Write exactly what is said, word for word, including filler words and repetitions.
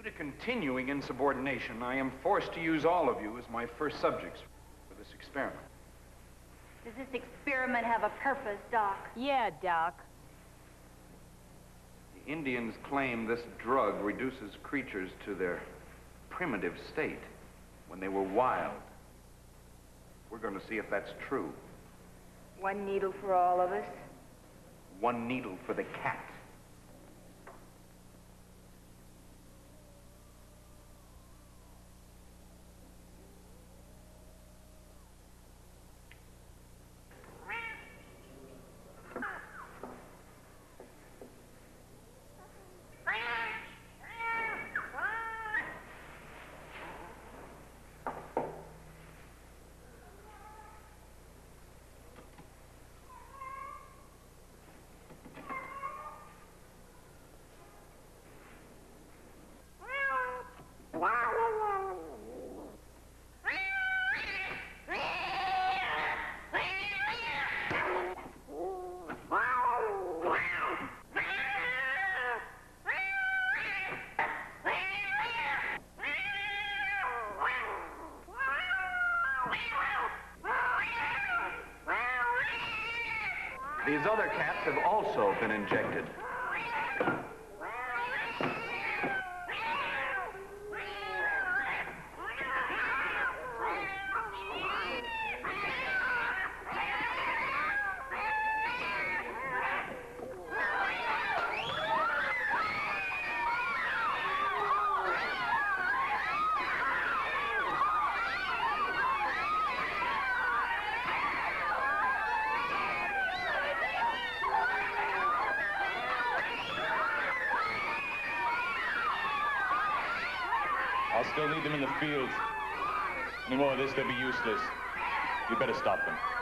Due to continuing insubordination, I am forced to use all of you as my first subjects for this experiment. Does this experiment have a purpose, Doc? Yeah, Doc. The Indians claim this drug reduces creatures to their primitive state when they were wild. We're going to see if that's true. One needle for all of us? One needle for the cat. These other cats have also been injected. I'll still need them in the field. Any more of this, they'll be useless. You better stop them.